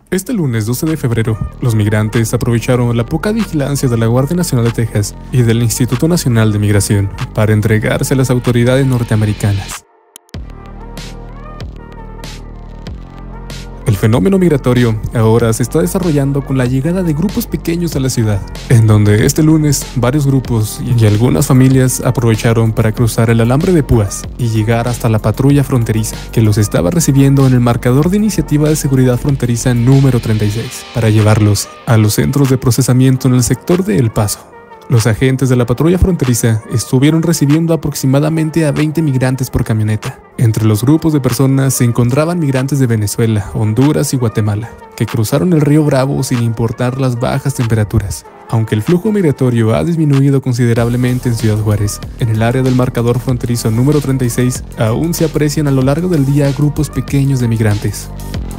Este lunes 12 de febrero, los migrantes aprovecharon la poca vigilancia de la Guardia Nacional de Texas y del Instituto Nacional de Migración para entregarse a las autoridades norteamericanas. El fenómeno migratorio ahora se está desarrollando con la llegada de grupos pequeños a la ciudad, en donde este lunes varios grupos y algunas familias aprovecharon para cruzar el alambre de púas y llegar hasta la patrulla fronteriza, que los estaba recibiendo en el marcador de Iniciativa de Seguridad Fronteriza número 36, para llevarlos a los centros de procesamiento en el sector de El Paso. Los agentes de la patrulla fronteriza estuvieron recibiendo aproximadamente a 20 migrantes por camioneta. Entre los grupos de personas se encontraban migrantes de Venezuela, Honduras y Guatemala, que cruzaron el río Bravo sin importar las bajas temperaturas. Aunque el flujo migratorio ha disminuido considerablemente en Ciudad Juárez, en el área del marcador fronterizo número 36 aún se aprecian a lo largo del día grupos pequeños de migrantes.